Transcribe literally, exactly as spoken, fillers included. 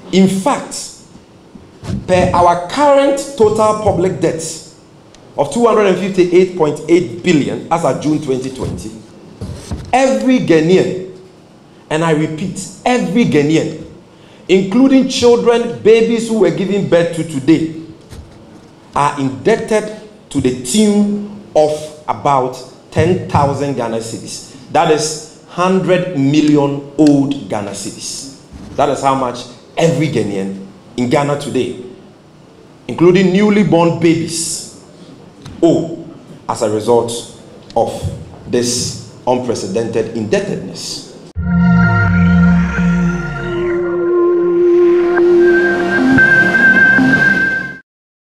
In fact, per our current total public debt of two hundred fifty-eight point eight billion as of June twenty twenty, every Ghanaian, and I repeat, every Ghanaian, including children, babies who were giving birth to today, are indebted to the tune of about ten thousand Ghana cedis. That is one hundred million old Ghana cedis. That is how much every Ghanaian in Ghana today, including newly born babies, owe as a result of this unprecedented indebtedness.